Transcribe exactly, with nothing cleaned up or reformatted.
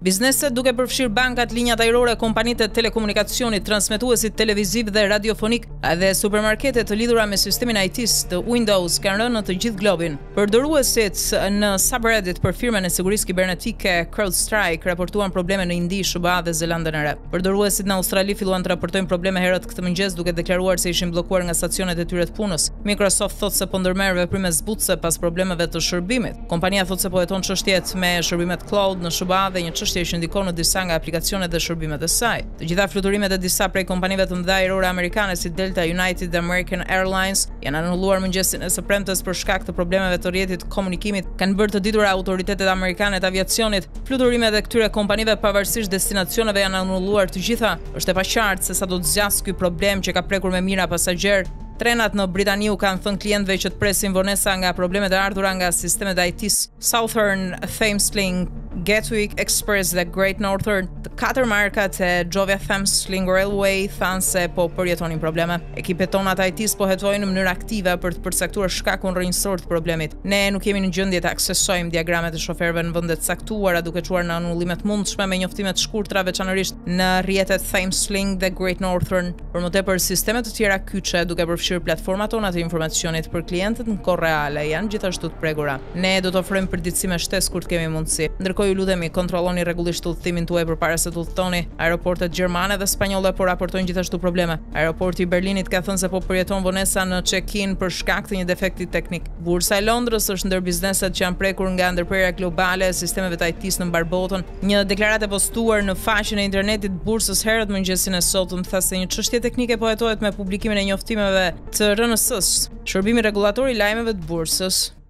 Bizneset duke përfshirë bankat, linjat ajrore, kompanitë e telekomunikacionit, transmetuesit televiziv dhe radiofonik dhe supermarketet të lidhura me sistemin I T të Windows kanë rënë në të gjithë globin. Përdoruesit në subreddit për firmën e sigurisë kibernetike CrowdStrike raportuan probleme në Indi, S B A dhe Zelandën e Re. Përdoruesit në Australi filluan të raportojnë probleme herët këtë mëngjes duke deklaruar se ishin bllokuar nga stacionet e tyre të punës. Microsoft thotë se po ndërmerr veprime zbutëse pas problemeve të shërbimit. Kompania thotë se po heton çështjet me shërbimet cloud në S B A dhe një çështje që ndikon në disa nga aplikacionet dhe shërbimet e saj. Të gjitha fluturimet e disa prej kompanive të mëdha ajrore amerikane si Delta, United dhe American Airlines janë anulluar mëngjesin e së premtes për shkak të problemeve të rrjetit të komunikimit, kanë bërë të ditura autoritetet amerikane të aviacionit. Fluturimet e këtyre kompanive pavarësisht destinacioneve janë anulluar të gjitha. Është e paqartë se sa do të zgjasë ky problem që ka prekur me mijëra pasagjerë. Trenat në Britani u kanë thënë klientëve që të presin vonesa nga problemet e ardhura nga sistemet I T. Southern, Thameslink, Gatwick Express dhe Great Northern, të katër markat e Jovia Thameslink Railway thanë se po përjetonin probleme. Ekipet tona të I T po hetojnë në mënyrë aktive për të përcaktuar shkakun rrënjësor të problemit. Ne nuk jemi në gjendje të aksesojmë diagramet e shoferëve në vende të caktuara duke çuar në anullimet mundshme me njoftime të shkurtra veçanërisht në rrjetet Thameslink dhe Great Northern. Për më tepër sisteme të tjera kyçe duke përfshirë platformat tona të informacionit për klientët në kohë reale janë gjithashtu të pregura. Ne do të ofrojmë përditësi me shtesë kur të kemi mundësi. Ndërkohë ju lutemi kontrolloni rregullisht udhëtimin tuaj përpara se të udhtoni. Aeroportet gjermane dhe spanjolle po raportojnë gjithashtu probleme. Aeroporti i Berlinit ka thënë se po përjeton vonesa në check-in për shkak të një defekti teknik. Bursa e Londrës është ndër bizneset që janë prekur nga ndërprerja globale e sistemeve të I T në mbar botën. Një deklaratë e postuar në faqen e internetit bursës herët mëngjesin e sotëm tha se një çështje teknike po hetohet me publikimin e njoftimeve të R N S-s, shërbimi rregullator i lajmeve të bursës.